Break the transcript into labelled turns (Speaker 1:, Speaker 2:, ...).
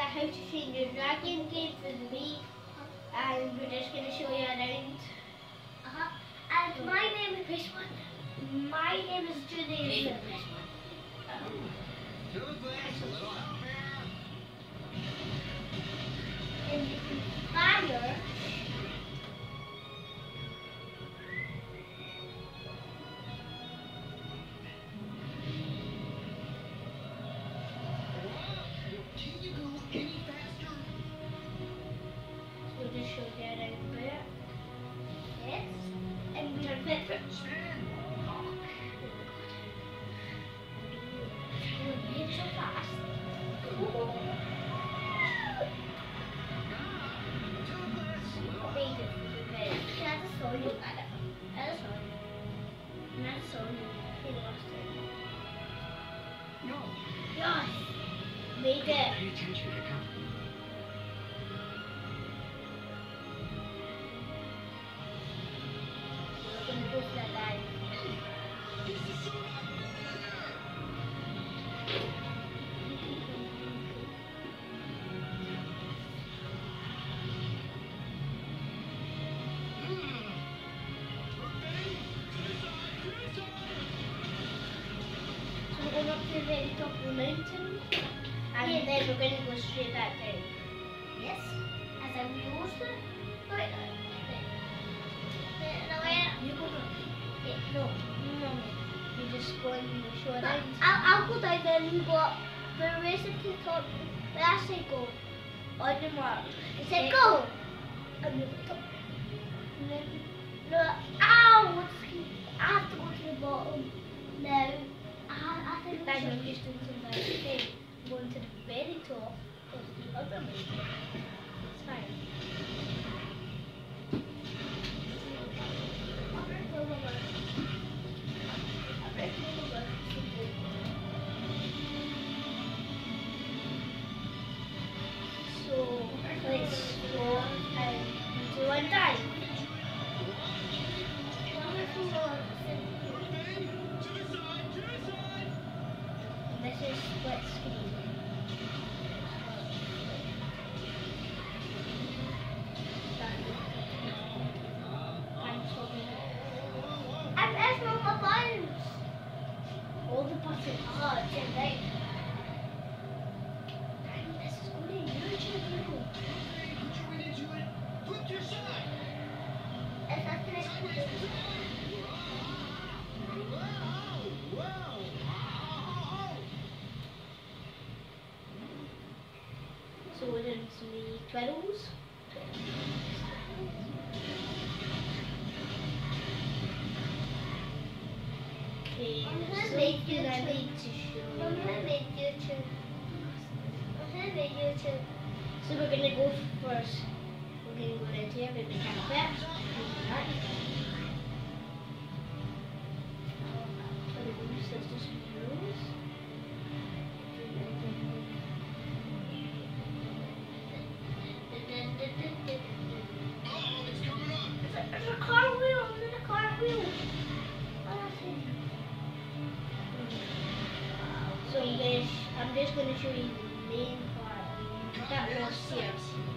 Speaker 1: How to Train Your Dragon game for the week, and we're just going to show you around.
Speaker 2: And my name is this one. My name is Junie. And fire.
Speaker 1: Show you around there.
Speaker 2: Yes. And we are pepper. You're so fast. That's a solo.
Speaker 1: Yes, made it.
Speaker 3: Pay attention to the company.
Speaker 1: We're going to go for that dive. So we're going up to the very top of the mountain, and then we're going to go straight back down.
Speaker 2: Yes. As I used it. Right.
Speaker 1: You go up. No. You just go and show it out.
Speaker 2: I'll go down there and go up. We're racing to the top. Where I say go.
Speaker 1: On the mark.
Speaker 2: It said go. And we go up. And then, no, ow! I have to go to the bottom. No. I think
Speaker 1: Then I'm just doing some like okay, going to the very top of the other mountain. It's fine. So let's go and do one dive. This is split screen.
Speaker 2: I'm asking all the buttons.
Speaker 1: All the buttons.
Speaker 2: Oh, it's in right.
Speaker 1: This is going to YouTube.
Speaker 2: Is that the next one?
Speaker 1: So we're doing some twiddles. Okay,
Speaker 2: I'm gonna
Speaker 1: so
Speaker 2: make
Speaker 1: good I
Speaker 2: YouTube.
Speaker 1: need to show
Speaker 2: I'm
Speaker 1: you.
Speaker 2: gonna make YouTube.
Speaker 1: So we're gonna go first. We're gonna go right here, maybe carpet.
Speaker 2: There's a cartwheel. There's a cartwheel.
Speaker 1: So guys, I'm just gonna show you the main part. That was here.